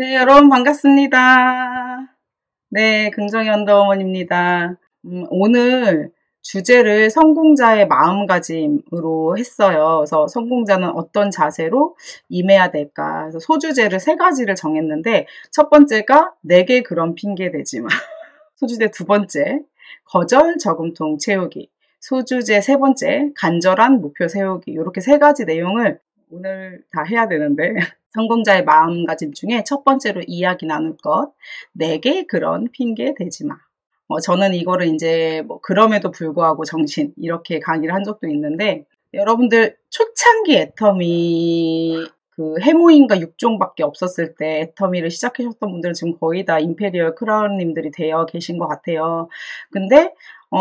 네, 여러분 반갑습니다. 네, 긍정의 언더우먼입니다. 오늘 주제를 성공자의 마음가짐으로 했어요. 그래서 성공자는 어떤 자세로 임해야 될까? 그래서 소주제를 세 가지를 정했는데 첫 번째가 내게 그런 핑계 대지 마. 소주제 두 번째, 거절 저금통 채우기. 소주제 세 번째, 간절한 목표 세우기. 이렇게 세 가지 내용을 오늘 다 해야 되는데 성공자의 마음가짐 중에 첫 번째로 이야기 나눌 것, 내게 그런 핑계 대지 마. 저는 이거를 이제 그럼에도 불구하고 정신 이렇게 강의를 한 적도 있는데 여러분들 초창기 애터미 그 해모인가 6종밖에 없었을 때 애터미를 시작하셨던 분들은 지금 거의 다 임페리얼 크라운님들이 되어 계신 것 같아요. 근데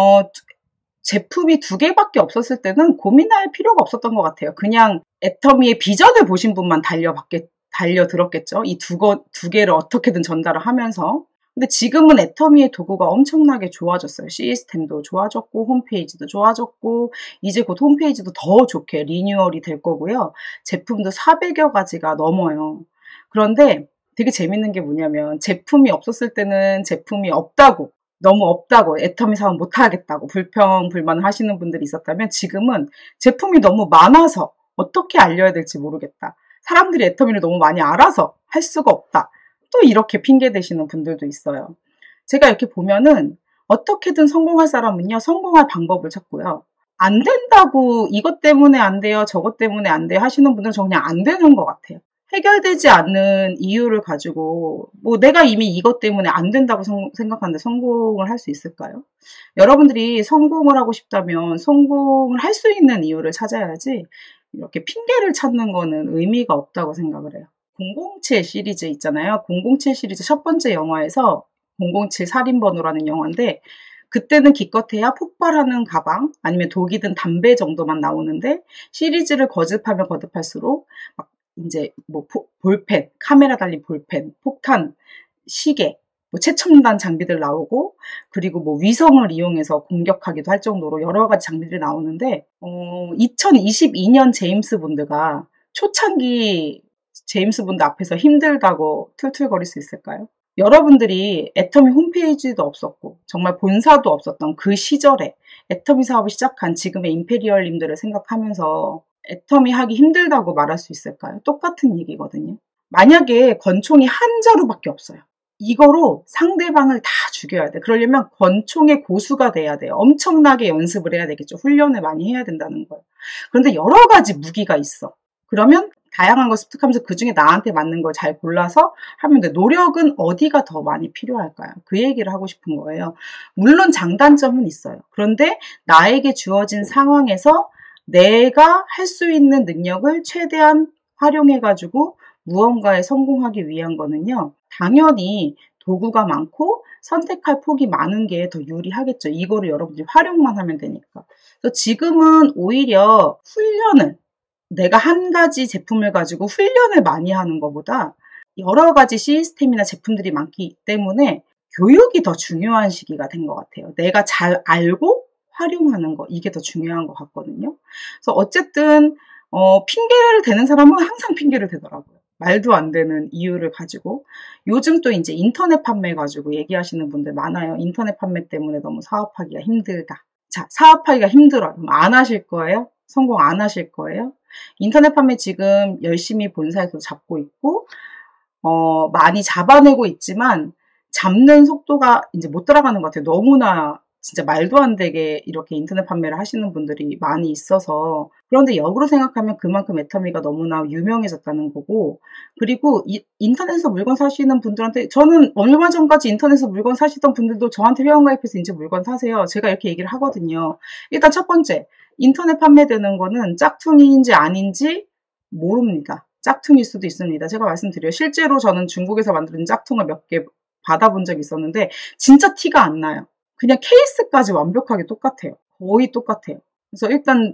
제품이 두 개밖에 없었을 때는 고민할 필요가 없었던 것 같아요. 그냥 애터미의 비전을 보신 분만 달려들었겠죠. 이 두 개를 어떻게든 전달을 하면서. 근데 지금은 애터미의 도구가 엄청나게 좋아졌어요. 시스템도 좋아졌고 홈페이지도 좋아졌고 이제 곧 홈페이지도 더 좋게 리뉴얼이 될 거고요. 제품도 400여 가지가 넘어요. 그런데 되게 재밌는 게 뭐냐면 제품이 없었을 때는 제품이 없다고 너무 없다고 애터미 사업 못하겠다고 불평불만을 하시는 분들이 있었다면 지금은 제품이 너무 많아서 어떻게 알려야 될지 모르겠다. 사람들이 애터미를 너무 많이 알아서 할 수가 없다. 또 이렇게 핑계 대시는 분들도 있어요. 제가 이렇게 보면은 어떻게든 성공할 사람은요, 성공할 방법을 찾고요. 안 된다고 이것 때문에 안 돼요, 저것 때문에 안 돼요 하시는 분들은 저 그냥 안 되는 것 같아요. 해결되지 않는 이유를 가지고 내가 이미 이것 때문에 안 된다고 생각하는데 성공을 할 수 있을까요? 여러분들이 성공을 하고 싶다면 성공을 할 수 있는 이유를 찾아야지 이렇게 핑계를 찾는 거는 의미가 없다고 생각을 해요. 007 시리즈 있잖아요. 007 시리즈 첫 번째 영화에서 007 살인번호라는 영화인데 그때는 기껏해야 폭발하는 가방 아니면 독이 든 담배 정도만 나오는데 시리즈를 거듭하면 거듭할수록 막 이제 볼펜, 카메라 달린 볼펜, 폭탄, 시계, 최첨단 장비들 나오고 그리고 위성을 이용해서 공격하기도 할 정도로 여러 가지 장비들이 나오는데 2022년 제임스 본드가 초창기 제임스 본드 앞에서 힘들다고 툴툴거릴 수 있을까요? 여러분들이 애터미 홈페이지도 없었고 정말 본사도 없었던 그 시절에 애터미 사업을 시작한 지금의 임페리얼님들을 생각하면서 애터미 하기 힘들다고 말할 수 있을까요? 똑같은 얘기거든요. 만약에 권총이 한 자루밖에 없어요. 이거로 상대방을 다 죽여야 돼. 그러려면 권총의 고수가 돼야 돼요. 엄청나게 연습을 해야 되겠죠. 훈련을 많이 해야 된다는 거예요. 그런데 여러 가지 무기가 있어. 그러면 다양한 걸 습득하면서 그중에 나한테 맞는 걸 잘 골라서 하면 돼. 노력은 어디가 더 많이 필요할까요? 그 얘기를 하고 싶은 거예요. 물론 장단점은 있어요. 그런데 나에게 주어진 상황에서 내가 할 수 있는 능력을 최대한 활용해가지고 무언가에 성공하기 위한 거는요. 당연히 도구가 많고 선택할 폭이 많은 게 더 유리하겠죠. 이거를 여러분들이 활용만 하면 되니까. 그래서 지금은 오히려 훈련을 내가 한 가지 제품을 가지고 훈련을 많이 하는 것보다 여러 가지 시스템이나 제품들이 많기 때문에 교육이 더 중요한 시기가 된 것 같아요. 내가 잘 알고 활용하는 거 이게 더 중요한 것 같거든요. 그래서 어쨌든 핑계를 대는 사람은 항상 핑계를 대더라고요. 말도 안 되는 이유를 가지고 요즘 또 이제 인터넷 판매 가지고 얘기하시는 분들 많아요. 인터넷 판매 때문에 너무 사업하기가 힘들다. 자, 사업하기가 힘들어요. 그럼 안 하실 거예요? 성공 안 하실 거예요? 인터넷 판매 지금 열심히 본사에서 잡고 있고 많이 잡아내고 있지만 잡는 속도가 이제 못 따라가는 것 같아요. 너무나 진짜 말도 안 되게 이렇게 인터넷 판매를 하시는 분들이 많이 있어서 그런데 역으로 생각하면 그만큼 애터미가 너무나 유명해졌다는 거고 그리고 인터넷에서 물건 사시는 분들한테 저는 얼마 전까지 인터넷에서 물건 사시던 분들도 저한테 회원가입해서 이제 물건 사세요. 제가 이렇게 얘기를 하거든요. 일단 첫 번째 인터넷 판매되는 거는 짝퉁인지 아닌지 모릅니다. 짝퉁일 수도 있습니다. 제가 말씀드려요. 실제로 저는 중국에서 만든 짝퉁을 몇 개 받아본 적이 있었는데 진짜 티가 안 나요. 그냥 케이스까지 완벽하게 똑같아요. 거의 똑같아요. 그래서 일단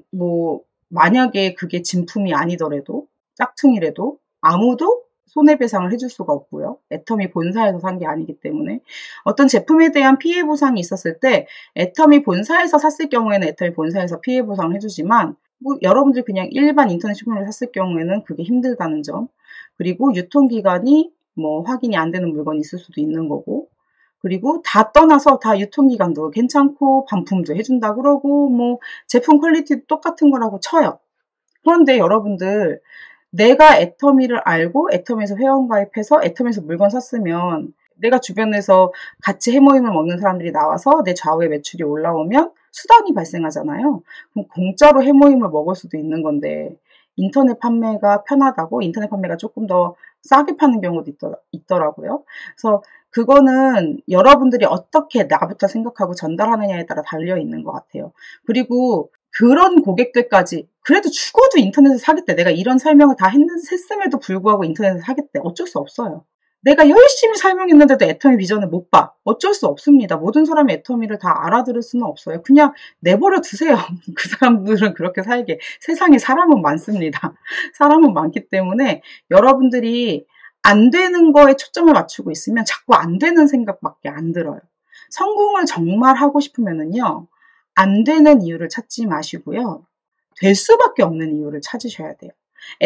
만약에 그게 진품이 아니더라도 짝퉁이라도 아무도 손해배상을 해줄 수가 없고요. 애터미 본사에서 산 게 아니기 때문에 어떤 제품에 대한 피해 보상이 있었을 때 애터미 본사에서 샀을 경우에는 애터미 본사에서 피해 보상을 해주지만 여러분들이 그냥 일반 인터넷 쇼핑몰을 샀을 경우에는 그게 힘들다는 점 그리고 유통기간이 뭐 확인이 안 되는 물건이 있을 수도 있는 거고, 그리고 다 떠나서 다 유통기간도 괜찮고 반품도 해준다 그러고 뭐 제품 퀄리티도 똑같은 거라고 쳐요. 그런데 여러분들, 내가 애터미를 알고 애터미에서 회원가입해서 애터미에서 물건 샀으면 내가 주변에서 같이 해모임을 먹는 사람들이 나와서 내 좌우에 매출이 올라오면 수당이 발생하잖아요. 그럼 공짜로 해모임을 먹을 수도 있는 건데, 인터넷 판매가 편하다고 인터넷 판매가 조금 더 싸게 파는 경우도 있더라고요. 그래서 그거는 여러분들이 어떻게 나부터 생각하고 전달하느냐에 따라 달려 있는 것 같아요. 그리고 그런 고객들까지 그래도 죽어도 인터넷에서 사겠대. 내가 이런 설명을 다 했음에도 불구하고 인터넷에서 사겠대. 어쩔 수 없어요. 내가 열심히 설명했는데도 애터미 비전을 못 봐. 어쩔 수 없습니다. 모든 사람이 애터미를 다 알아들을 수는 없어요. 그냥 내버려 두세요. 그 사람들은 그렇게 살게. 세상에 사람은 많습니다. 사람은 많기 때문에 여러분들이 안 되는 거에 초점을 맞추고 있으면 자꾸 안 되는 생각밖에 안 들어요. 성공을 정말 하고 싶으면은요, 안 되는 이유를 찾지 마시고요, 될 수밖에 없는 이유를 찾으셔야 돼요.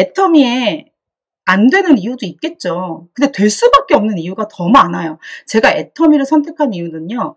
애터미에 안 되는 이유도 있겠죠. 근데 될 수밖에 없는 이유가 더 많아요. 제가 애터미를 선택한 이유는요,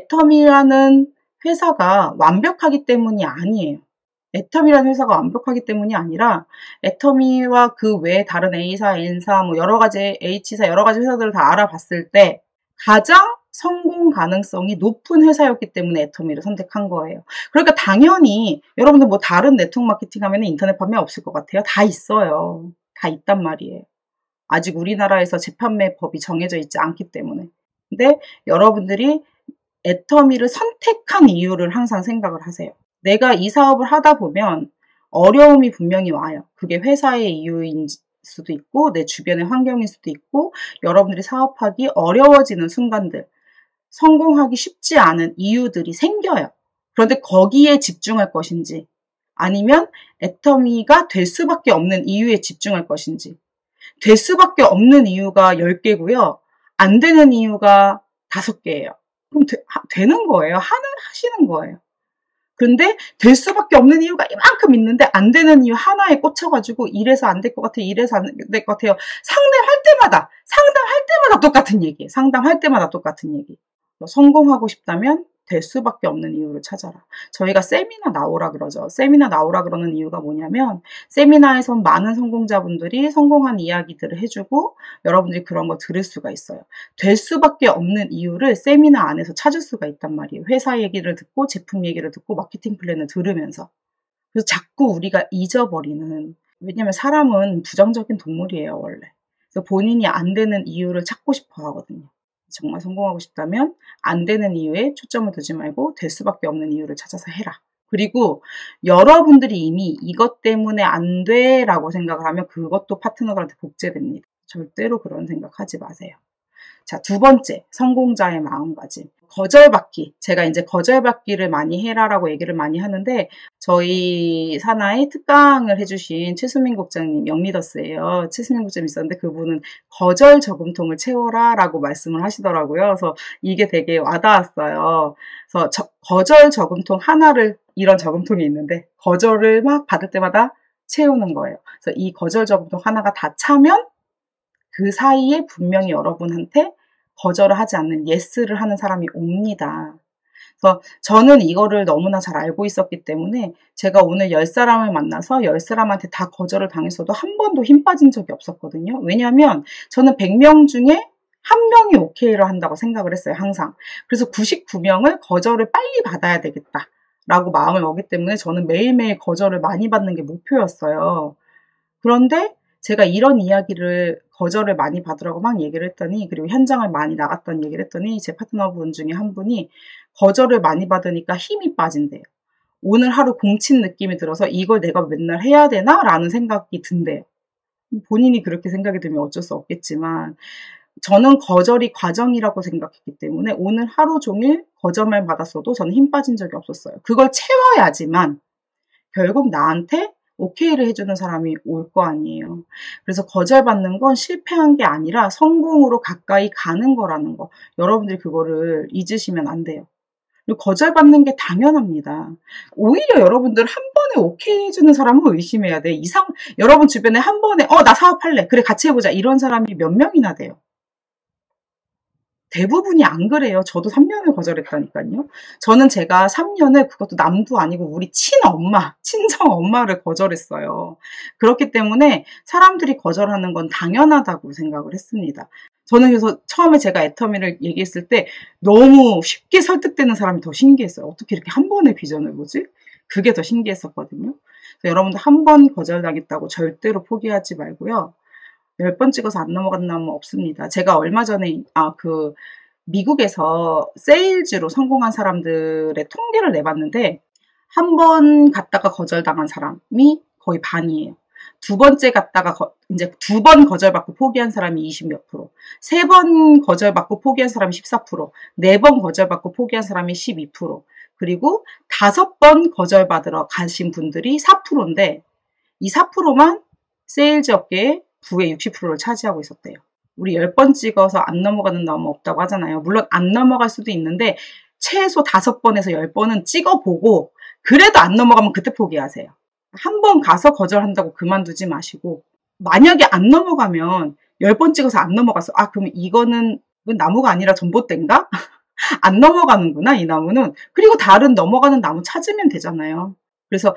애터미라는 회사가 완벽하기 때문이 아니에요. 애터미라는 회사가 완벽하기 때문이 아니라 애터미와 그 외에 다른 A사, N사, 뭐 여러 가지 H사, 여러 가지 회사들을 다 알아봤을 때 가장 성공 가능성이 높은 회사였기 때문에 애터미를 선택한 거예요. 그러니까 당연히 여러분들 뭐 다른 네트워크 마케팅 하면 인터넷 판매 없을 것 같아요? 다 있어요. 다 있단 말이에요. 아직 우리나라에서 재판매 법이 정해져 있지 않기 때문에. 근데 여러분들이 애터미를 선택한 이유를 항상 생각을 하세요. 내가 이 사업을 하다 보면 어려움이 분명히 와요. 그게 회사의 이유인 수도 있고 내 주변의 환경일 수도 있고 여러분들이 사업하기 어려워지는 순간들, 성공하기 쉽지 않은 이유들이 생겨요. 그런데 거기에 집중할 것인지 아니면 애터미가 될 수밖에 없는 이유에 집중할 것인지. 될 수밖에 없는 이유가 10개고요. 안 되는 이유가 5개예요. 그럼 되는 거예요. 하시는 거예요. 그런데 될 수밖에 없는 이유가 이만큼 있는데 안 되는 이유 하나에 꽂혀가지고 이래서 안 될 것 같아요. 이래서 안 될 것 같아요. 상담할 때마다 똑같은 얘기예요. 상담할 때마다 똑같은 얘기. 성공하고 싶다면 될 수밖에 없는 이유를 찾아라. 저희가 세미나 나오라 그러죠. 세미나 나오라 그러는 이유가 뭐냐면 세미나에선 많은 성공자분들이 성공한 이야기들을 해주고 여러분들이 그런 거 들을 수가 있어요. 될 수밖에 없는 이유를 세미나 안에서 찾을 수가 있단 말이에요. 회사 얘기를 듣고 제품 얘기를 듣고 마케팅 플랜을 들으면서. 그래서 자꾸 우리가 잊어버리는, 왜냐면 사람은 부정적인 동물이에요, 원래. 그래서 본인이 안 되는 이유를 찾고 싶어 하거든요. 정말 성공하고 싶다면 안 되는 이유에 초점을 두지 말고 될 수밖에 없는 이유를 찾아서 해라. 그리고 여러분들이 이미 이것 때문에 안 돼 라고 생각을 하면 그것도 파트너들한테 복제됩니다. 절대로 그런 생각하지 마세요. 자, 2번째, 성공자의 마음가짐. 거절받기. 제가 이제 거절받기를 많이 해라라고 얘기를 많이 하는데 저희 산하에 특강을 해주신 최수민 국장님, 영리더스예요. 최수민 국장님 있었는데 그분은 거절 저금통을 채워라 라고 말씀을 하시더라고요. 그래서 이게 되게 와닿았어요. 그래서 거절 저금통 하나를, 이런 저금통이 있는데 거절을 막 받을 때마다 채우는 거예요. 그래서 이 거절 저금통 하나가 다 차면 그 사이에 분명히 여러분한테 거절을 하지 않는 예스를 하는 사람이 옵니다. 그래서 저는 이거를 너무나 잘 알고 있었기 때문에 제가 오늘 10사람을 만나서 10사람한테 다 거절을 당했어도 한 번도 힘 빠진 적이 없었거든요. 왜냐하면 저는 100명 중에 1명이 오케이를 한다고 생각을 했어요, 항상. 그래서 99명을 거절을 빨리 받아야 되겠다 라고 마음을 먹기 때문에 저는 매일매일 거절을 많이 받는 게 목표였어요. 그런데 제가 이런 이야기를 거절을 많이 받으라고 막 얘기를 했더니, 그리고 현장을 많이 나갔던 얘기를 했더니 제 파트너분 중에 한 분이 거절을 많이 받으니까 힘이 빠진대요. 오늘 하루 공친 느낌이 들어서 이걸 내가 맨날 해야 되나? 라는 생각이 든대요. 본인이 그렇게 생각이 들면 어쩔 수 없겠지만 저는 거절이 과정이라고 생각했기 때문에 오늘 하루 종일 거절만 받았어도 저는 힘 빠진 적이 없었어요. 그걸 채워야지만 결국 나한테 오케이를 해주는 사람이 올 거 아니에요. 그래서 거절받는 건 실패한 게 아니라 성공으로 가까이 가는 거라는 거. 여러분들이 그거를 잊으시면 안 돼요. 그리고 거절받는 게 당연합니다. 오히려 여러분들 한 번에 오케이 해주는 사람은 의심해야 돼. 여러분 주변에 한 번에 나 사업할래. 그래 같이 해보자. 이런 사람이 몇 명이나 돼요. 대부분이 안 그래요. 저도 3년을 거절했다니까요. 저는 제가 3년을 그것도 남도 아니고 우리 친엄마, 친정엄마를 거절했어요. 그렇기 때문에 사람들이 거절하는 건 당연하다고 생각을 했습니다. 저는 그래서 처음에 제가 애터미를 얘기했을 때 너무 쉽게 설득되는 사람이 더 신기했어요. 어떻게 이렇게 한 번에 비전을 보지? 그게 더 신기했었거든요. 그래서 여러분들 한 번 거절당했다고 절대로 포기하지 말고요. 10번 찍어서 안 넘어간다면 없습니다. 제가 얼마 전에 미국에서 세일즈로 성공한 사람들의 통계를 내봤는데 한 번 갔다가 거절당한 사람이 거의 반이에요. 두 번째 갔다가 이제 2번 거절받고 포기한 사람이 20 몇 프로, 3번 거절받고 포기한 사람이 14%, 4번 거절받고 포기한 사람이 12%, 그리고 5번 거절받으러 가신 분들이 4%인데 이 4%만 세일즈 업계의 부의 60%를 차지하고 있었대요. 우리 10번 찍어서 안 넘어가는 나무 없다고 하잖아요. 물론 안 넘어갈 수도 있는데 최소 5번에서 10번은 찍어보고 그래도 안 넘어가면 그때 포기하세요. 한 번 가서 거절한다고 그만두지 마시고 만약에 안 넘어가면 10번 찍어서 안 넘어갔어. 아, 그럼 이거는 나무가 아니라 전봇대인가? 안 넘어가는구나, 이 나무는. 그리고 다른 넘어가는 나무 찾으면 되잖아요. 그래서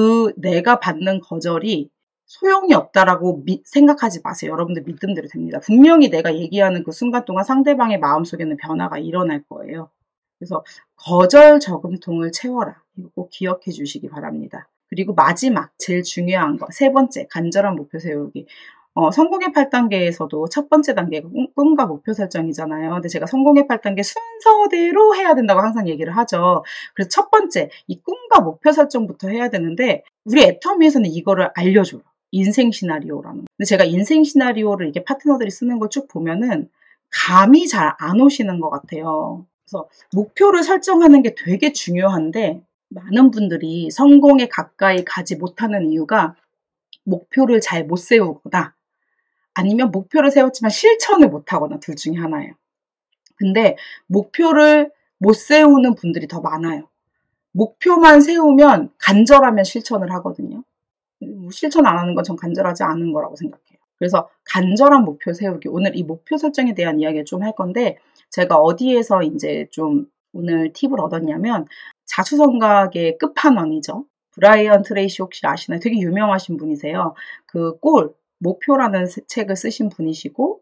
내가 받는 거절이 소용이 없다라고 생각하지 마세요. 여러분들 믿음대로 됩니다. 분명히 내가 얘기하는 그 순간 동안 상대방의 마음속에는 변화가 일어날 거예요. 그래서 거절 저금통을 채워라. 이거 꼭 기억해 주시기 바랍니다. 그리고 마지막 제일 중요한 거, 3번째 간절한 목표 세우기. 성공의 8단계에서도 첫 번째 단계가 꿈과 목표 설정이잖아요. 근데 제가 성공의 8단계 순서대로 해야 된다고 항상 얘기를 하죠. 그래서 첫 번째, 이 꿈과 목표 설정부터 해야 되는데 우리 애터미에서는 이거를 알려줘요. 인생 시나리오라는. 근데 제가 인생 시나리오를 이렇게 파트너들이 쓰는 걸 쭉 보면은 감이 잘 안 오시는 것 같아요. 그래서 목표를 설정하는 게 되게 중요한데 많은 분들이 성공에 가까이 가지 못하는 이유가 목표를 잘 못 세우거나 아니면 목표를 세웠지만 실천을 못하거나 둘 중에 하나예요. 근데 목표를 못 세우는 분들이 더 많아요. 목표만 세우면 간절하면 실천을 하거든요. 실천 안 하는 건 전 간절하지 않은 거라고 생각해요. 그래서 간절한 목표 세우기. 오늘 이 목표 설정에 대한 이야기를 좀 할 건데 제가 어디에서 이제 좀 오늘 팁을 얻었냐면 자수성가의 끝판왕이죠. 브라이언 트레이시 혹시 아시나요? 되게 유명하신 분이세요. 목표라는 책을 쓰신 분이시고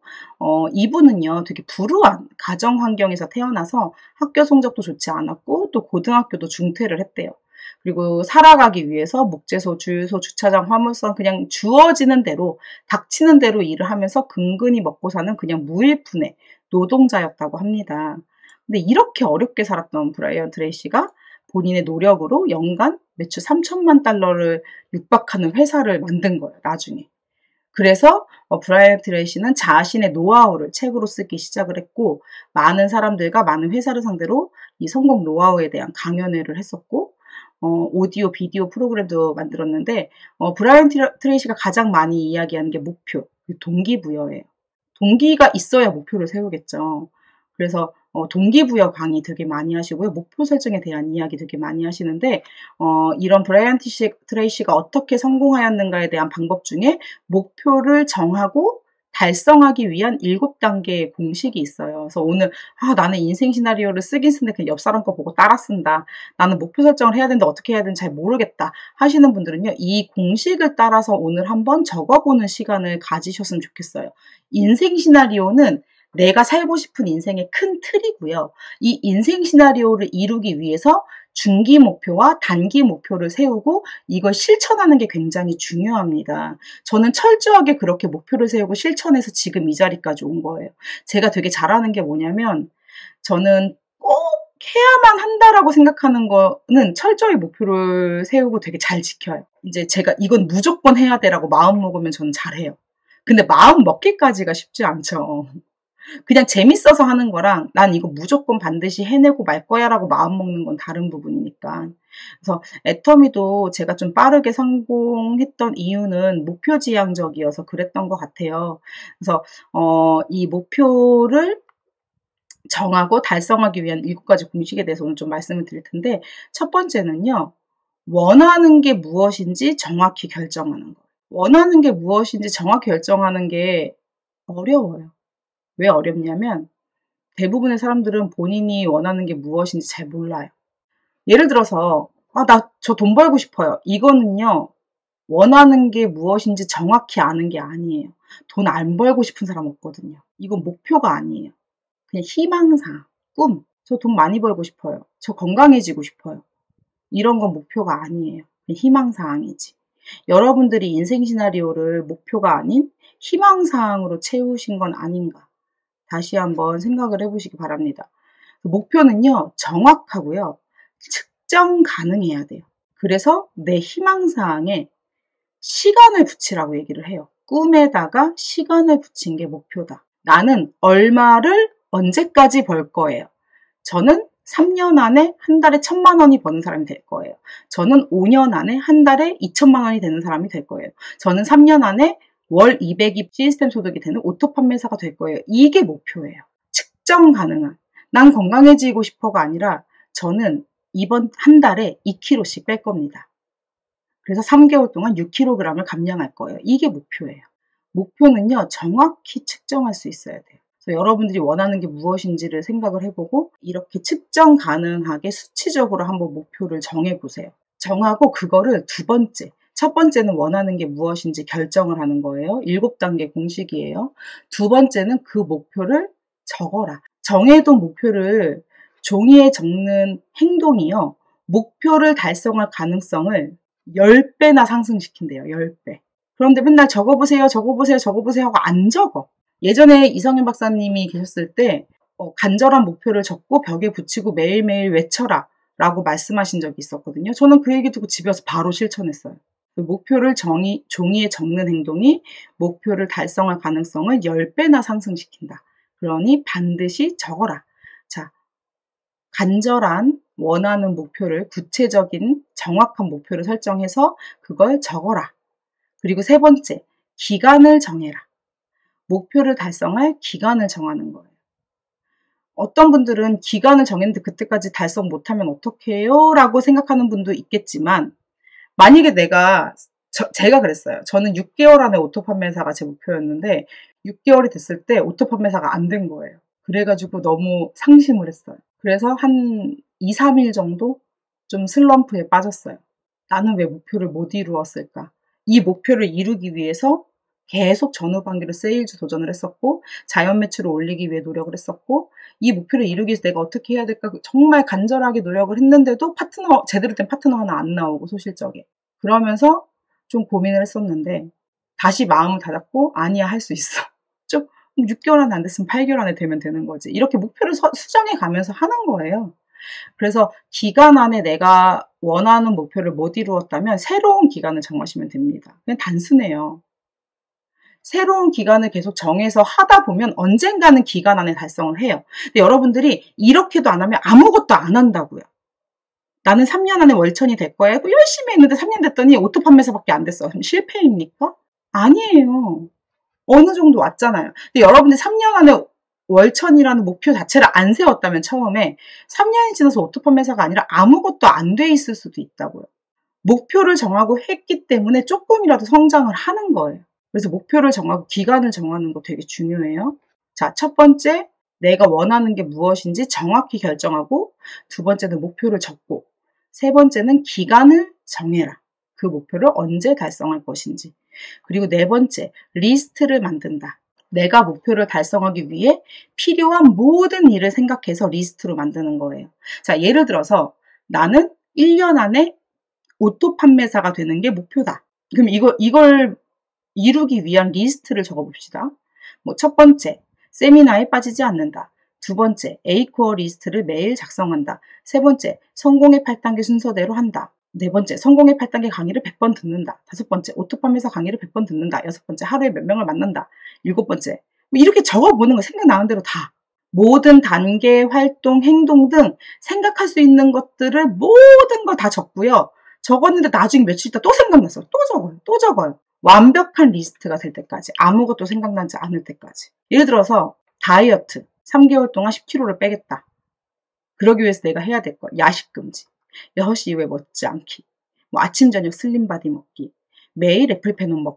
이분은요 되게 불우한 가정 환경에서 태어나서 학교 성적도 좋지 않았고 또 고등학교도 중퇴를 했대요. 그리고 살아가기 위해서 목재소, 주유소, 주차장, 화물선 그냥 주어지는 대로 닥치는 대로 일을 하면서 근근히 먹고 사는 그냥 무일푼의 노동자였다고 합니다. 근데 이렇게 어렵게 살았던 브라이언 트레이시가 본인의 노력으로 연간 매출 3천만 달러를 육박하는 회사를 만든 거예요, 나중에. 그래서 브라이언 트레이시는 자신의 노하우를 책으로 쓰기 시작을 했고 많은 사람들과 많은 회사를 상대로 이 성공 노하우에 대한 강연회를 했었고 오디오, 비디오 프로그램도 만들었는데 브라이언 트레이시가 가장 많이 이야기하는 게 목표, 동기부여예요. 동기가 있어야 목표를 세우겠죠. 그래서 동기부여 강의 되게 많이 하시고요. 목표 설정에 대한 이야기 되게 많이 하시는데 이런 브라이언 트레이시가 어떻게 성공하였는가에 대한 방법 중에 목표를 정하고 달성하기 위한 7단계의 공식이 있어요. 그래서 오늘 나는 인생 시나리오를 쓰긴 쓰는데 그냥 옆 사람 거 보고 따라 쓴다. 나는 목표 설정을 해야 되는데 어떻게 해야 되는지 잘 모르겠다 하시는 분들은요. 이 공식을 따라서 오늘 한번 적어보는 시간을 가지셨으면 좋겠어요. 인생 시나리오는 내가 살고 싶은 인생의 큰 틀이고요. 이 인생 시나리오를 이루기 위해서 중기 목표와 단기 목표를 세우고 이걸 실천하는 게 굉장히 중요합니다. 저는 철저하게 그렇게 목표를 세우고 실천해서 지금 이 자리까지 온 거예요. 제가 되게 잘하는 게 뭐냐면 저는 꼭 해야만 한다라고 생각하는 거는 철저히 목표를 세우고 되게 잘 지켜요. 이제 제가 이건 무조건 해야 돼라고 마음 먹으면 저는 잘해요. 근데 마음 먹기까지가 쉽지 않죠. 그냥 재밌어서 하는 거랑 난 이거 무조건 반드시 해내고 말 거야 라고 마음먹는 건 다른 부분이니까. 그래서 애터미도 제가 좀 빠르게 성공했던 이유는 목표지향적이어서 그랬던 것 같아요. 그래서 이 목표를 정하고 달성하기 위한 7가지 공식에 대해서 오늘 좀 말씀을 드릴 텐데 첫 번째는요. 원하는 게 무엇인지 정확히 결정하는 거예요. 원하는 게 무엇인지 정확히 결정하는 게 어려워요. 왜 어렵냐면 대부분의 사람들은 본인이 원하는 게 무엇인지 잘 몰라요. 예를 들어서 나 저 돈 벌고 싶어요. 이거는요. 원하는 게 무엇인지 정확히 아는 게 아니에요. 돈 안 벌고 싶은 사람 없거든요. 이건 목표가 아니에요. 그냥 희망사항, 꿈. 저 돈 많이 벌고 싶어요. 저 건강해지고 싶어요. 이런 건 목표가 아니에요. 그냥 희망사항이지. 여러분들이 인생 시나리오를 목표가 아닌 희망사항으로 채우신 건 아닌가. 다시 한번 생각을 해보시기 바랍니다. 목표는요, 정확하고요, 측정 가능해야 돼요. 그래서 내 희망사항에 시간을 붙이라고 얘기를 해요. 꿈에다가 시간을 붙인 게 목표다. 나는 얼마를 언제까지 벌 거예요. 저는 3년 안에 한 달에 1,000만 원이 버는 사람이 될 거예요. 저는 5년 안에 한 달에 2,000만 원이 되는 사람이 될 거예요. 저는 3년 안에 월 200이 시스템 소득이 되는 오토 판매사가 될 거예요. 이게 목표예요. 측정 가능한. 난 건강해지고 싶어가 아니라 저는 이번 한 달에 2kg씩 뺄 겁니다. 그래서 3개월 동안 6kg을 감량할 거예요. 이게 목표예요. 목표는요, 정확히 측정할 수 있어야 돼요. 그래서 여러분들이 원하는 게 무엇인지를 생각을 해보고 이렇게 측정 가능하게 수치적으로 한번 목표를 정해보세요. 정하고 그거를 두 번째, 첫 번째는 원하는 게 무엇인지 결정을 하는 거예요. 7단계 공식이에요. 두 번째는 그 목표를 적어라. 정해둔 목표를 종이에 적는 행동이요. 목표를 달성할 가능성을 10배나 상승시킨대요. 10배. 그런데 맨날 적어보세요, 적어보세요, 적어보세요 하고 안 적어. 예전에 이성윤 박사님이 계셨을 때 간절한 목표를 적고 벽에 붙이고 매일매일 외쳐라 라고 말씀하신 적이 있었거든요. 저는 그 얘기 듣고 집에 와서 바로 실천했어요. 그 목표를 종이에 적는 행동이 목표를 달성할 가능성을 10배나 상승시킨다. 그러니 반드시 적어라. 자, 간절한 원하는 목표를 구체적인 정확한 목표를 설정해서 그걸 적어라. 그리고 세 번째, 기간을 정해라. 목표를 달성할 기간을 정하는 거예요. 어떤 분들은 기간을 정했는데 그때까지 달성 못하면 어떡해요? 라고 생각하는 분도 있겠지만 만약에 제가 그랬어요. 저는 6개월 안에 오토 판매사가 제 목표였는데 6개월이 됐을 때 오토 판매사가 안 된 거예요. 그래가지고 너무 상심을 했어요. 그래서 한 2, 3일 정도 좀 슬럼프에 빠졌어요. 나는 왜 목표를 못 이루었을까? 이 목표를 이루기 위해서 계속 전후반기로 세일즈 도전을 했었고 자연 매출을 올리기 위해 노력을 했었고 이 목표를 이루기 위해서 내가 어떻게 해야 될까 정말 간절하게 노력을 했는데도 제대로 된 파트너 하나 안 나오고 소실적에 그러면서 좀 고민을 했었는데 다시 마음을 다잡고 아니야 할 수 있어. 좀 6개월 안에 안 됐으면 8개월 안에 되면 되는 거지. 이렇게 목표를 수정해 가면서 하는 거예요. 그래서 기간 안에 내가 원하는 목표를 못 이루었다면 새로운 기간을 정하시면 됩니다. 그냥 단순해요. 새로운 기간을 계속 정해서 하다 보면 언젠가는 기간 안에 달성을 해요. 근데 여러분들이 이렇게도 안 하면 아무것도 안 한다고요. 나는 3년 안에 월천이 될 거야. 열심히 했는데 3년 됐더니 오토 판매사밖에 안 됐어. 그럼 실패입니까? 아니에요. 어느 정도 왔잖아요. 근데 여러분들이 3년 안에 월천이라는 목표 자체를 안 세웠다면 처음에 3년이 지나서 오토 판매사가 아니라 아무것도 안 돼 있을 수도 있다고요. 목표를 정하고 했기 때문에 조금이라도 성장을 하는 거예요. 그래서 목표를 정하고 기간을 정하는 거 되게 중요해요. 자, 첫 번째, 내가 원하는 게 무엇인지 정확히 결정하고, 두 번째는 목표를 적고, 세 번째는 기간을 정해라. 그 목표를 언제 달성할 것인지. 그리고 네 번째, 리스트를 만든다. 내가 목표를 달성하기 위해 필요한 모든 일을 생각해서 리스트로 만드는 거예요. 자, 예를 들어서 나는 1년 안에 오토 판매사가 되는 게 목표다. 그럼 이걸 이루기 위한 리스트를 적어봅시다. 첫 번째, 세미나에 빠지지 않는다. 두 번째, A코어 리스트를 매일 작성한다. 세 번째, 성공의 8단계 순서대로 한다. 네 번째, 성공의 8단계 강의를 100번 듣는다. 다섯 번째, 오토 판매사 강의를 100번 듣는다. 여섯 번째, 하루에 몇 명을 만난다. 일곱 번째, 이렇게 적어보는 거 생각나는 대로 다. 모든 단계, 활동, 행동 등 생각할 수 있는 것들을 모든 걸 다 적고요. 적었는데 나중에 며칠 있다 또 생각났어. 또 적어요. 완벽한 리스트가 될 때까지. 아무것도 생각나지 않을 때까지. 예를 들어서 다이어트. 3개월 동안 10kg를 빼겠다. 그러기 위해서 내가 해야 될 거. 야식 금지. 6시 이후에 먹지 않기. 아침 저녁 슬림바디 먹기. 매일 애플페논 먹기.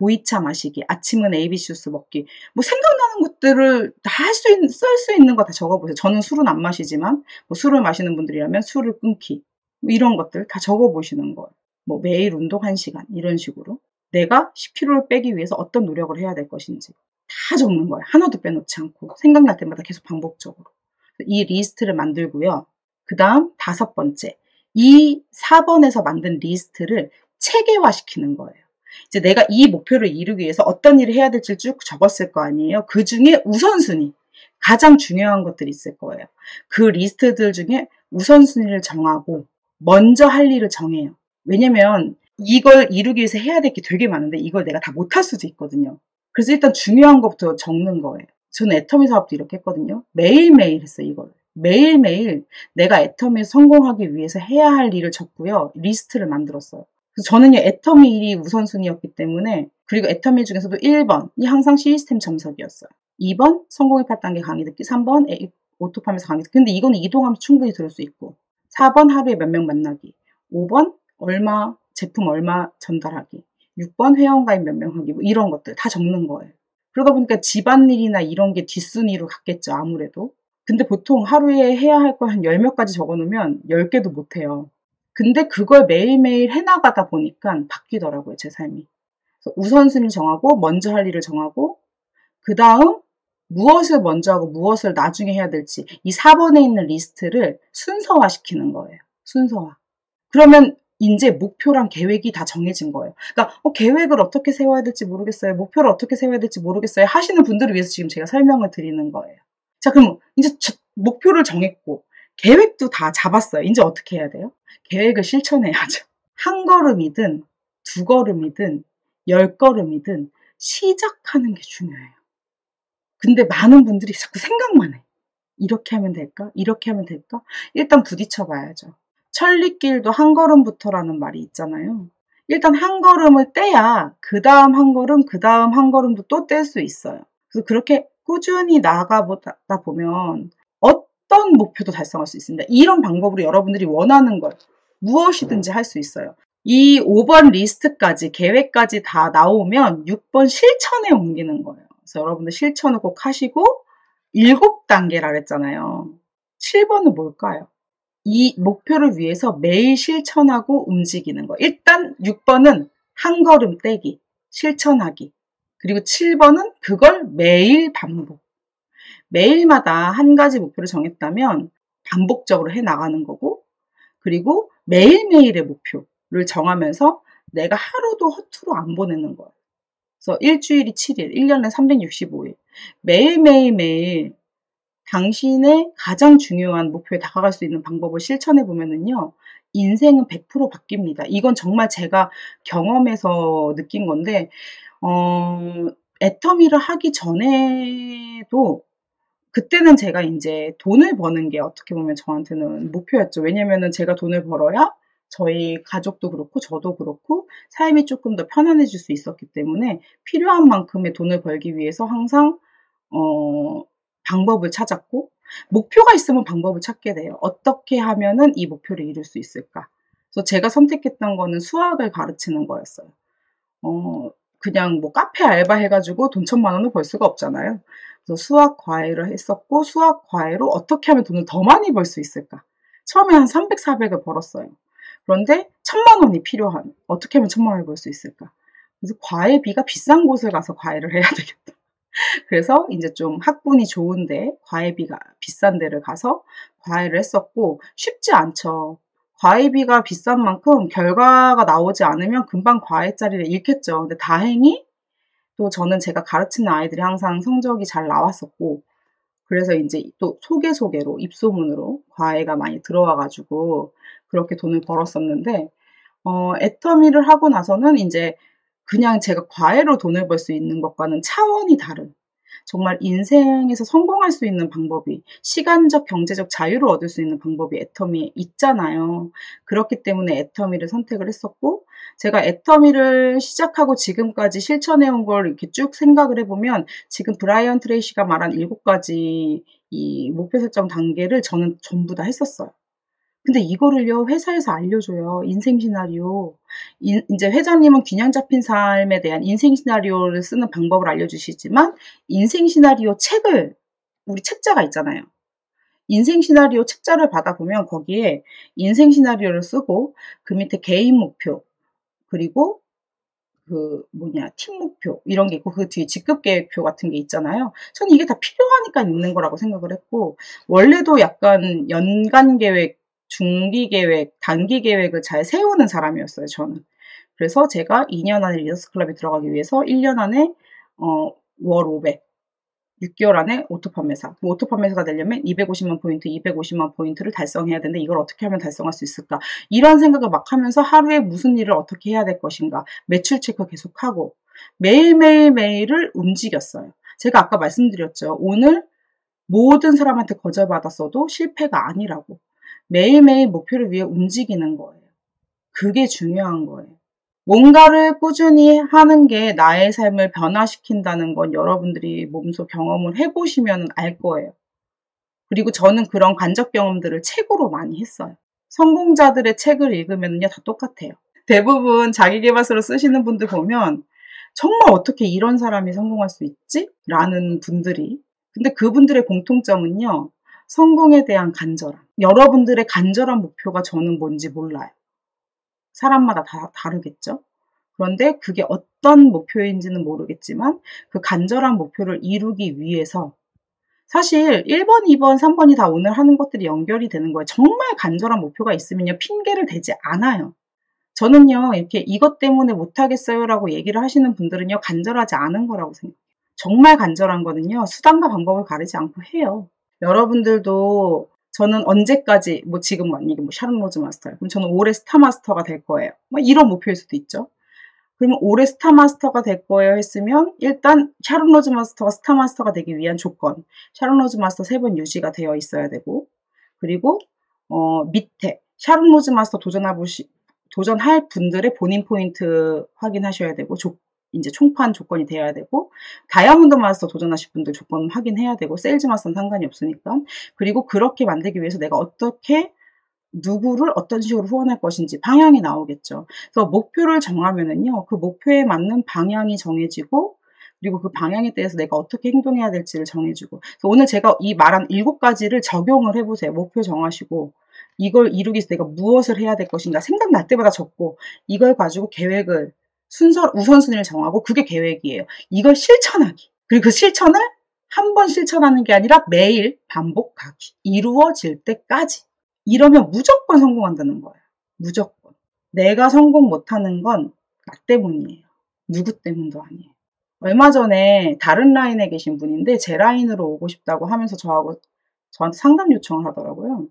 보이차 마시기, 아침은 ABC 주스 먹기, 뭐 생각나는 것들을 다 쓸 수 있는 거 다 적어보세요. 저는 술은 안 마시지만, 뭐 술을 마시는 분들이라면 술을 끊기, 뭐 이런 것들 다 적어보시는 거예요. 뭐 매일 운동 1시간, 이런 식으로. 내가 10kg를 빼기 위해서 어떤 노력을 해야 될 것인지. 다 적는 거예요. 하나도 빼놓지 않고. 생각날 때마다 계속 반복적으로. 이 리스트를 만들고요. 그 다음 5번째. 이 4번에서 만든 리스트를 체계화시키는 거예요. 이제 내가 이 목표를 이루기 위해서 어떤 일을 해야 될지 쭉 적었을 거 아니에요. 그 중에 우선순위, 가장 중요한 것들이 있을 거예요. 그 리스트들 중에 우선순위를 정하고 먼저 할 일을 정해요. 왜냐면 이걸 이루기 위해서 해야 될 게 되게 많은데 이걸 내가 다 못할 수도 있거든요. 그래서 일단 중요한 것부터 적는 거예요. 저는 애터미 사업도 이렇게 했거든요. 매일매일 했어요, 이걸. 매일매일 내가 애터미에 성공하기 위해서 해야 할 일을 적고요. 리스트를 만들었어요. 그래서 저는요, 애터미 일이 우선순위였기 때문에, 그리고 애터미 중에서도 1번이 항상 시스템 점석이었어요. 2번, 성공의 8단계 강의 듣기. 3번, 오토팜에서 강의 듣기. 근데 이거는 이동하면서 충분히 들을 수 있고. 4번, 하루에 몇 명 만나기. 5번, 제품 얼마 전달하기. 6번, 회원가입 몇 명 하기. 뭐 이런 것들 다 적는 거예요. 그러다 보니까 집안일이나 이런 게 뒷순위로 갔겠죠, 아무래도. 근데 보통 하루에 해야 할 거 한 10몇 가지 적어놓으면 10개도 못 해요. 근데 그걸 매일매일 해나가다 보니까 바뀌더라고요, 제 삶이. 그래서 우선순위 정하고, 먼저 할 일을 정하고, 그 다음 무엇을 먼저 하고 무엇을 나중에 해야 될지 이 4번에 있는 리스트를 순서화시키는 거예요. 순서화. 그러면 이제 목표랑 계획이 다 정해진 거예요. 그러니까 계획을 어떻게 세워야 될지 모르겠어요. 목표를 어떻게 세워야 될지 모르겠어요. 하시는 분들을 위해서 지금 제가 설명을 드리는 거예요. 자, 그럼 이제 목표를 정했고 계획도 다 잡았어요. 이제 어떻게 해야 돼요? 계획을 실천해야죠. 한 걸음이든 2걸음이든 10걸음이든 시작하는 게 중요해요. 근데 많은 분들이 자꾸 생각만 해. 이렇게 하면 될까? 이렇게 하면 될까? 일단 부딪혀 봐야죠. 천리길도 한 걸음부터라는 말이 있잖아요. 일단 한 걸음을 떼야 그 다음 한 걸음, 그 다음 한 걸음도 또 뗄 수 있어요. 그래서 그렇게 꾸준히 나아가다 보면 어떤 목표도 달성할 수 있습니다. 이런 방법으로 여러분들이 원하는 걸 무엇이든지 할 수 있어요. 이 5번 리스트까지, 계획까지 다 나오면 6번 실천에 옮기는 거예요. 그래서 여러분들 실천을 꼭 하시고 7단계라 그랬잖아요. 7번은 뭘까요? 이 목표를 위해서 매일 실천하고 움직이는 거. 일단 6번은 한 걸음 떼기, 실천하기. 그리고 7번은 그걸 매일 반복. 매일마다 한 가지 목표를 정했다면 반복적으로 해 나가는 거고, 그리고 매일매일의 목표를 정하면서 내가 하루도 허투루 안 보내는 거예요. 그래서 일주일이 7일, 1년에 365일. 매일 당신의 가장 중요한 목표에 다가갈 수 있는 방법을 실천해 보면은요, 인생은 100% 바뀝니다. 이건 정말 제가 경험해서 느낀 건데, 애터미를 하기 전에도 그때는 제가 이제 돈을 버는 게 어떻게 보면 저한테는 목표였죠. 왜냐면은 제가 돈을 벌어야 저희 가족도 그렇고 저도 그렇고 삶이 조금 더 편안해질 수 있었기 때문에 필요한 만큼의 돈을 벌기 위해서 항상 방법을 찾았고, 목표가 있으면 방법을 찾게 돼요. 어떻게 하면은 이 목표를 이룰 수 있을까? 그래서 제가 선택했던 거는 수학을 가르치는 거였어요. 그냥 뭐 카페 알바 해가지고 돈 1,000만 원을 벌 수가 없잖아요. 그래서 수학 과외를 했었고, 수학 과외로 어떻게 하면 돈을 더 많이 벌 수 있을까? 처음에 한 300, 400을 벌었어요. 그런데 1,000만 원이 필요한, 어떻게 하면 1,000만 원을 벌 수 있을까? 그래서 과외비가 비싼 곳을 가서 과외를 해야 되겠다. 그래서 이제 좀 학군이 좋은데 과외비가 비싼 데를 가서 과외를 했었고, 쉽지 않죠. 과외비가 비싼 만큼 결과가 나오지 않으면 금방 과외자리를 잃겠죠. 근데 다행히 또 저는 제가 가르치는 아이들이 항상 성적이 잘 나왔었고, 그래서 이제 또 소개로 입소문으로 과외가 많이 들어와가지고 그렇게 돈을 벌었었는데, 애터미를 하고 나서는 이제 그냥 제가 과외로 돈을 벌 수 있는 것과는 차원이 다른, 정말 인생에서 성공할 수 있는 방법이, 시간적, 경제적 자유를 얻을 수 있는 방법이 애터미에 있잖아요. 그렇기 때문에 애터미를 선택을 했었고, 제가 애터미를 시작하고 지금까지 실천해온 걸 이렇게 쭉 생각을 해보면, 지금 브라이언 트레이시가 말한 7가지 이 목표 설정 단계를 저는 전부 다 했었어요. 근데 이거를요, 회사에서 알려줘요. 인생 시나리오. 이제 회장님은 균형 잡힌 삶에 대한 인생 시나리오를 쓰는 방법을 알려주시지만, 인생 시나리오 책을, 우리 책자가 있잖아요. 인생 시나리오 책자를 받아보면 거기에 인생 시나리오를 쓰고, 그 밑에 개인 목표, 그리고 팀 목표, 이런 게 있고, 그 뒤에 직급 계획표 같은 게 있잖아요. 저는 이게 다 필요하니까 있는 거라고 생각을 했고, 원래도 약간 연간 계획, 중기 계획, 단기 계획을 잘 세우는 사람이었어요, 저는. 그래서 제가 2년 안에 리더스 클럽에 들어가기 위해서 1년 안에, 월 500, 6개월 안에 오토 판매사. 오토 판매사가 되려면 250만 포인트, 250만 포인트를 달성해야 되는데 이걸 어떻게 하면 달성할 수 있을까? 이런 생각을 막 하면서 하루에 무슨 일을 어떻게 해야 될 것인가? 매출 체크 계속하고 매일매일을 움직였어요. 제가 아까 말씀드렸죠. 오늘 모든 사람한테 거절받았어도 실패가 아니라고. 매일매일 목표를 위해 움직이는 거예요. 그게 중요한 거예요. 뭔가를 꾸준히 하는 게 나의 삶을 변화시킨다는 건 여러분들이 몸소 경험을 해보시면 알 거예요. 그리고 저는 그런 간접 경험들을 책으로 많이 했어요. 성공자들의 책을 읽으면요, 다 똑같아요. 대부분 자기계발서를 쓰시는 분들 보면 정말 어떻게 이런 사람이 성공할 수 있지? 라는 분들이. 근데 그분들의 공통점은요, 성공에 대한 간절함. 여러분들의 간절한 목표가 저는 뭔지 몰라요. 사람마다 다 다르겠죠? 그런데 그게 어떤 목표인지는 모르겠지만 그 간절한 목표를 이루기 위해서 사실 1번, 2번, 3번이 다 오늘 하는 것들이 연결이 되는 거예요. 정말 간절한 목표가 있으면요, 핑계를 대지 않아요. 저는요, 이렇게 이것 때문에 못하겠어요 라고 얘기를 하시는 분들은요, 간절하지 않은 거라고 생각해요. 정말 간절한 거는요, 수단과 방법을 가리지 않고 해요. 여러분들도 저는 언제까지, 지금 만약에 샤론 로즈 마스터예요. 그럼 저는 올해 스타 마스터가 될 거예요. 이런 목표일 수도 있죠. 그러면 올해 스타 마스터가 될 거예요 했으면 일단 샤론 로즈 마스터가 스타 마스터가 되기 위한 조건, 샤론 로즈 마스터 3번 유지가 되어 있어야 되고, 그리고 밑에 샤론 로즈 마스터 도전할 분들의 본인 포인트 확인하셔야 되고, 이제 총판 조건이 되어야 되고, 다이아몬드 마스터 도전하실 분들 조건 확인해야 되고, 세일즈 마스터는 상관이 없으니까. 그리고 그렇게 만들기 위해서 내가 어떻게 누구를 어떤 식으로 후원할 것인지 방향이 나오겠죠. 그래서 목표를 정하면은요, 그 목표에 맞는 방향이 정해지고, 그리고 그 방향에 대해서 내가 어떻게 행동해야 될지를 정해주고. 그래서 오늘 제가 이 말한 7가지를 적용을 해보세요. 목표 정하시고, 이걸 이루기 위해서 내가 무엇을 해야 될 것인가 생각날 때마다 적고, 이걸 가지고 계획을 우선순위를 정하고, 그게 계획이에요. 이걸 실천하기. 그리고 그 실천을 한 번 실천하는 게 아니라 매일 반복하기. 이루어질 때까지. 이러면 무조건 성공한다는 거예요. 무조건. 내가 성공 못하는 건 나 때문이에요. 누구 때문도 아니에요. 얼마 전에 다른 라인에 계신 분인데 제 라인으로 오고 싶다고 하면서 저한테 상담 요청을 하더라고요.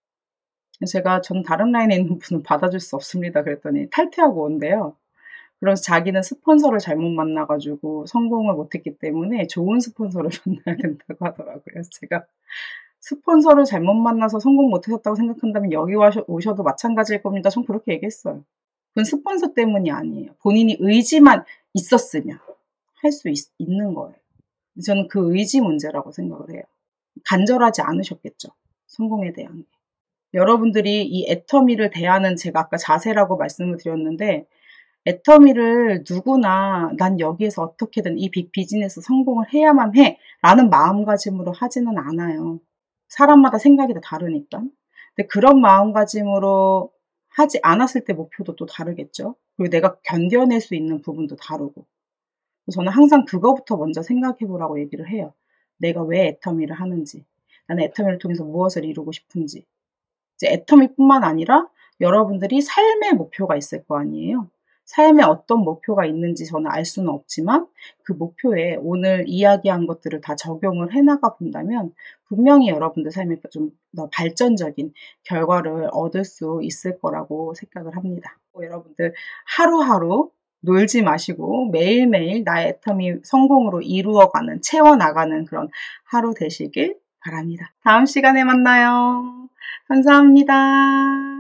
전 다른 라인에 있는 분은 받아줄 수 없습니다. 그랬더니 탈퇴하고 온대요. 그래서 자기는 스폰서를 잘못 만나가지고 성공을 못했기 때문에 좋은 스폰서를 만나야 된다고 하더라고요. 그래서 제가 스폰서를 잘못 만나서 성공 못하셨다고 생각한다면 여기 오셔도 마찬가지일 겁니다. 전 그렇게 얘기했어요. 그건 스폰서 때문이 아니에요. 본인이 의지만 있었으면 할 수 있는 거예요. 저는 그 의지 문제라고 생각을 해요. 간절하지 않으셨겠죠. 성공에 대한 게. 여러분들이 이 애터미를 대하는, 제가 아까 자세라고 말씀을 드렸는데, 애터미를 누구나 난 여기에서 어떻게든 이 빅 비즈니스 성공을 해야만 해 라는 마음가짐으로 하지는 않아요. 사람마다 생각이 다 다르니까. 근데 그런 마음가짐으로 하지 않았을 때 목표도 또 다르겠죠. 그리고 내가 견뎌낼 수 있는 부분도 다르고. 저는 항상 그거부터 먼저 생각해 보라고 얘기를 해요. 내가 왜 애터미를 하는지, 나는 애터미를 통해서 무엇을 이루고 싶은지. 이제 애터미뿐만 아니라 여러분들이 삶의 목표가 있을 거 아니에요. 삶에 어떤 목표가 있는지 저는 알 수는 없지만 그 목표에 오늘 이야기한 것들을 다 적용을 해나가 본다면 분명히 여러분들 삶에 좀 더 발전적인 결과를 얻을 수 있을 거라고 생각을 합니다. 여러분들 하루하루 놀지 마시고 매일매일 나의 애터미 성공으로 이루어가는, 채워나가는 그런 하루 되시길 바랍니다. 다음 시간에 만나요. 감사합니다.